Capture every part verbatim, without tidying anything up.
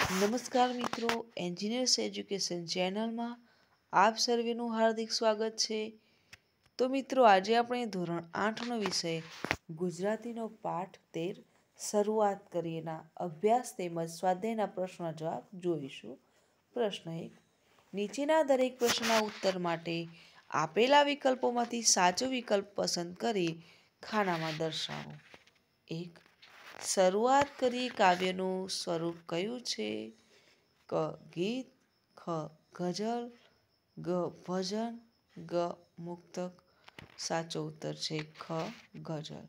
નમસ્કાર મિત્રો, engineers education ચેનલમાં આપ સર્વેનું હાર્દિક સ્વાગત છે. તો મિત્રો, આજે આપણે ધોરણ આઠનો વિષય ગુજરાતીનો પાઠ તેર શરૂઆત કરીએના અભ્યાસ તેમજ સ્વાધ્યાયના પ્રશ્નો જવાબ જોઈશું. પ્રશ્ન એક. નીચેના દરેક પ્રશ્નના ઉત્તર માટે આપેલા વિકલ્પોમાંથી સાચો વિકલ્પ પસંદ કરી ખાનામાં દર્શાવો. એક. શરૂઆત કરીએ કાવ્યનું સ્વરૂપ કયું છે? ક. ગીત, ખ. ગઝલ, ગ. ભજન, ગ. મુક્તક. સાચો ઉત્તર છે ખ. ગઝલ.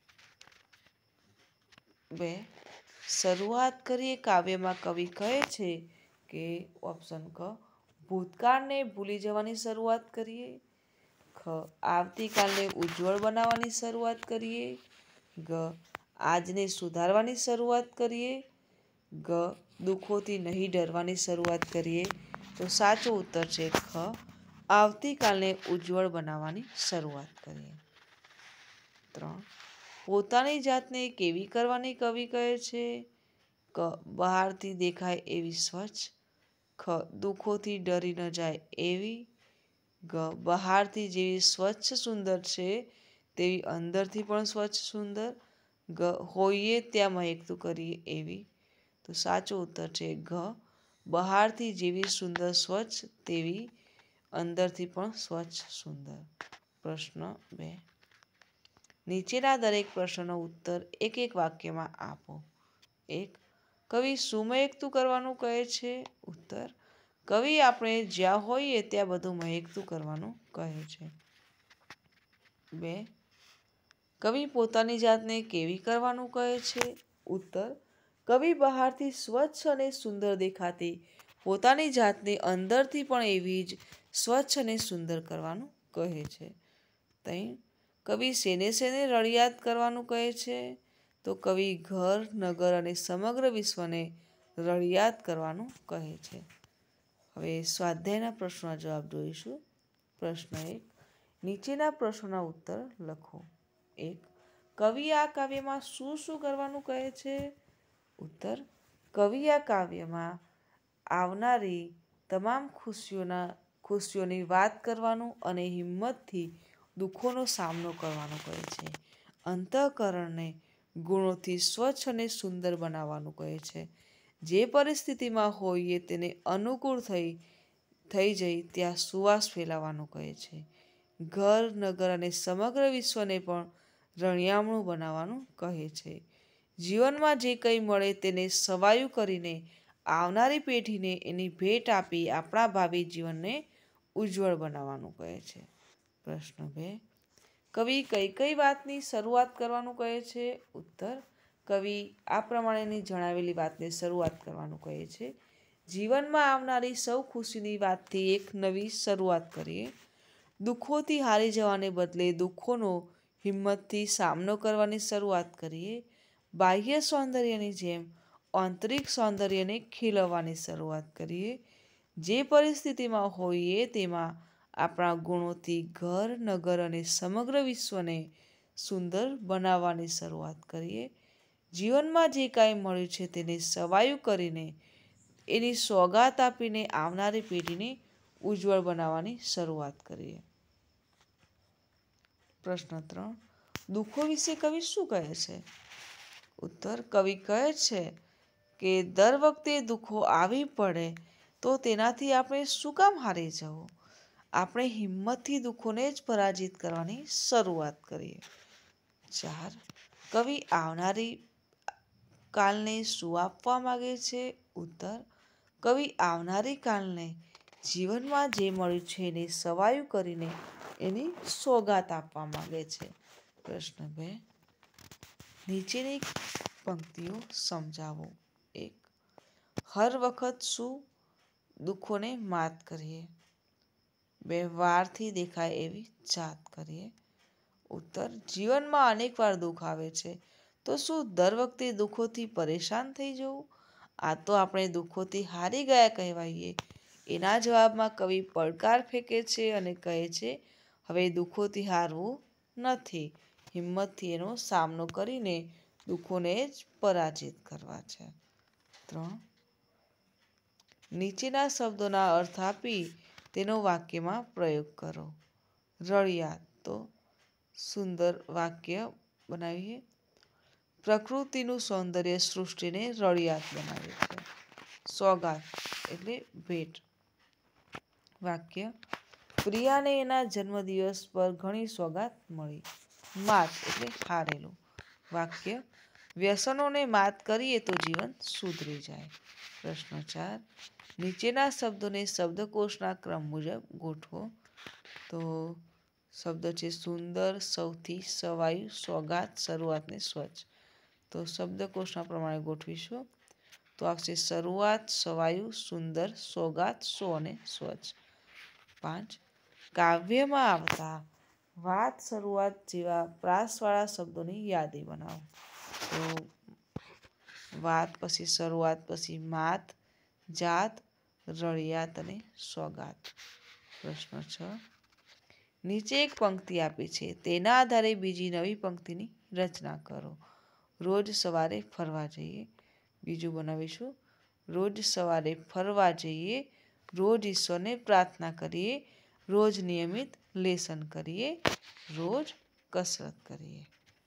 બે. શરૂઆત કરીએ કાવ્યમાં કવિ કહે છે કે ઓપ્શન ક. ભૂતકાળને ભૂલી જવાની શરૂઆત કરીએ. ખ. આવતીકાલને ઉજ્જવળ બનાવવાની શરૂઆત કરીએ. ગ. આજને સુધારવાની શરૂઆત કરીએ. ગ. દુઃખોથી નહીં ડરવાની શરૂઆત કરીએ. તો સાચો ઉત્તર છે ખ. આવતીકાલને ઉજ્જવળ બનાવવાની શરૂઆત કરીએ. ત્રણ. પોતાની જાતને કેવી કરવાની કવિ કહે છે? ક. બહારથી દેખાય એવી સ્વચ્છ. ખ. દુઃખોથી ડરી ન જાય એવી. ગ. બહારથી જેવી સ્વચ્છ સુંદર છે તેવી અંદરથી પણ સ્વચ્છ સુંદર. ગ. હોઈએ ત્યાં મહેકતું કરીએ એવી. તો સાચો ઉત્તર છે ઘ. બહારથી જેવી સુંદર સ્વચ્છ તેવી અંદરથી પણ સ્વચ્છ સુંદર. પ્રશ્ન બે. નીચેના દરેક પ્રશ્નનો ઉત્તર એક એક વાક્યમાં આપો. એક. કવિ શું મહેકતું કરવાનું કહે છે? ઉત્તર. કવિ આપણે જ્યાં હોઈએ ત્યાં બધું મહેકતું કરવાનું કહે છે. બે. કવિ પોતાની જાતને કેવી કરવાનું કહે છે? ઉત્તર. કવિ બહારથી સ્વચ્છ અને સુંદર દેખાતી પોતાની જાતને અંદરથી પણ એવી જ સ્વચ્છ અને સુંદર કરવાનું કહે છે. ત્રણ. કવિ શેને શેને રળિયાત કરવાનું કહે છે? તો કવિ ઘર, નગર અને સમગ્ર વિશ્વને રળિયાત કરવાનું કહે છે. હવે સ્વાધ્યાયના પ્રશ્નોના જવાબ જોઈશું. પ્રશ્ન એક. નીચેના પ્રશ્નોના ઉત્તર લખો. એક. કવિ આ કાવ્યમાં શું શું કરવાનું કહે છે? ઉત્તર. કવિ આ કાવ્યમાં આવનારી તમામ ખુશીઓના ખુશીઓની વાત કરવાનું અને હિંમતથી દુઃખોનો સામનો કરવાનું કહે છે. અંતઃકરણને ગુણોથી સ્વચ્છ અને સુંદર બનાવવાનું કહે છે. જે પરિસ્થિતિમાં હોઈએ તેને અનુકૂળ થઈ થઈ જઈ ત્યાં સુવાસ ફેલાવવાનું કહે છે. ઘર, નગર અને સમગ્ર વિશ્વને પણ રળિયામણું બનાવવાનું કહે છે. જીવનમાં જે કંઈ મળે તેને સવાયું કરીને આવનારી પેઢીને એની ભેટ આપી આપણા ભાવિ જીવનને ઉજ્જવળ બનાવવાનું કહે છે. પ્રશ્ન બે. કવિ કઈ કઈ વાતની શરૂઆત કરવાનું કહે છે? ઉત્તર. કવિ આ પ્રમાણેની જણાવેલી વાતને શરૂઆત કરવાનું કહે છે. જીવનમાં આવનારી સૌ ખુશીની વાતથી એક નવી શરૂઆત કરીએ. દુઃખોથી હારી જવાને બદલે દુઃખોનો હિંમતથી સામનો કરવાની શરૂઆત કરીએ. બાહ્ય સૌંદર્યની જેમ આંતરિક સૌંદર્યને ખીલવવાની શરૂઆત કરીએ. જે પરિસ્થિતિમાં હોઈએ તેમાં આપણા ગુણોથી ઘર, નગર અને સમગ્ર વિશ્વને સુંદર બનાવવાની શરૂઆત કરીએ. જીવનમાં જે કાંઈ મળ્યું છે તેને સવાયું કરીને એની સોગાત આપીને આવનારી પેઢીને ઉજ્જવળ બનાવવાની શરૂઆત કરીએ. પ્રશ્ન ત્રણ. દુઃખો વિશે કવિ શું કહે છે? ઉત્તર. કવિ કહે છે કે દર વખતે દુઃખો આવી પડે તો તેનાથી આપણે શું કામ હારી જવું? આપણે હિંમતથી દુઃખોને જ પરાજિત કરવાની શરૂઆત કરીએ. ચાર. કવિ આવનારી કાલને શું આપવા માગે છે? ઉત્તર. કવિ આવનારી કાલને જીવનમાં જે મળ્યું છે એને સવાયું કરીને એની સોગાત આપવા માગે છે. પ્રશ્ન બે. નીચેની પંક્તિઓ સમજાવો. એક. હર વખત શું દુઃખોને માત કરીએ. બે. વારથી દેખાય એવી જાત કરીએ. ઉત્તર. જીવનમાં અનેક વાર દુઃખ આવે છે તો શું દર વખતે દુઃખોથી પરેશાન થઈ જવું? આ તો આપણે દુઃખોથી હારી ગયા કહેવાઈએ. એના જવાબમાં કવિ પડકાર ફેંકે છે અને કહે છે હવે દુઃખોથી હારવું નથી, હિંમતથી એનો સામનો કરીને દુઃખોને જ પરાજિત કરવા છે. ત્રણ. નીચેના શબ્દોના અર્થ આપી તેનો વાક્યમાં પ્રયોગ કરો. રળિયાત તો સુંદર વાક્ય બનાવીએ. પ્રકૃતિનું સૌંદર્ય સૃષ્ટિને રળિયાત બનાવે છે. સોગાત એટલે ભેટ. વાક્ય પ્રિયાને એના જન્મદિવસ પર ઘણી સોગાત મળી. માત એટલે હારેલું. વાક્ય વ્યસનોને માત કરીએ તો જીવન સુધરી જાય. પ્રશ્ન ચાર. નીચેના શબ્દોને શબ્દકોશના ક્રમ મુજબ ગોઠવો. તો શબ્દ છે સુંદર, સૌથી, સવાયું, સોગાત, શરૂઆત ને સ્વચ્છ. તો શબ્દકોશના પ્રમાણે ગોઠવીશું. તો આવશે શરૂઆત, સવાયું, સુંદર, સોગાત, સો અને સ્વચ્છ. પાંચ. કાવ્યમાં આવતા વાત, શરૂઆત જેવા પ્રાસવાળા શબ્દોની યાદી બનાવો. તો વાત પછી શરૂઆત પછી માત, જાત, રળિયાત અને સોગાત. પ્રશ્ન છ. નીચે એક પંક્તિ આપી છે તેના આધારે બીજી નવી પંક્તિની રચના કરો. રોજ સવારે ફરવા જઈએ. બીજું બનાવીશું. રોજ સવારે ફરવા જઈએ. રોજ ઈશ્વરને પ્રાર્થના કરીએ. રોજ નિયમિત લેસન કરીએ. રોજ કસરત કરીએ.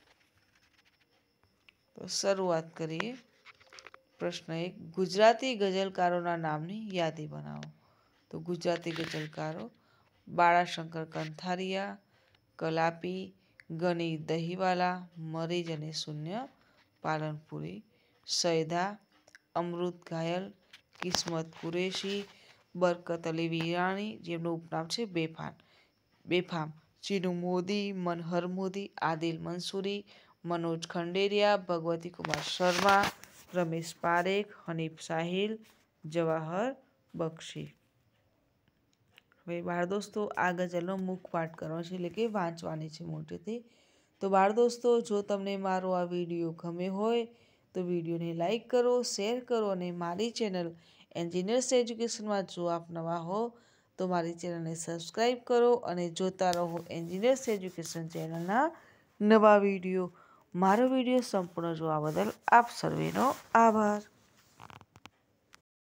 તો શરૂઆત કરીએ. પ્રશ્ન એક. ગુજરાતી ગઝલકારોના નામની યાદી બનાવો. તો ગુજરાતી ગઝલકારો બાળાશંકર કંથારિયા, કલાપી, ગની દહીવાલા, મરીજ અને શૂન્ય, પાલનપુરી, સૈદા, અમૃત ઘાયલ, કિસ્મત કુરેશી, બરકત અલી વિરાણી જેમનું ઉપનામ છે બેફામ બેફામ, ચીનુ મોદી, મનહર મોદી, આદિલ મંસૂરી, મનોજ ખંડેરિયા, ભગવતી કુમાર શર્મા, રમેશ પારેખ, હનીફ સાહિલ, જવાહર બક્ષી. હવે બાળ દોસ્તો આ ગઝલનો મુખ પાઠ કરવાનો છે એટલે કે વાંચવાની છે મોટેથી. તો બાળ દોસ્તો જો તમને મારો આ વિડીયો ગમે હોય તો વિડીયોને લાઈક કરો, શેર કરો અને મારી ચેનલ એન્જિનિયર્સ એજ્યુકેશનમાં જો આપ નવા હો તો મારી ચેનલને સબસ્ક્રાઈબ કરો અને જોતા રહો એન્જિનિયર્સ એજ્યુકેશન ચેનલના નવા વિડીયો. મારો વિડીયો સંપૂર્ણ જોવા બદલ આપ સર્વેનો આભાર.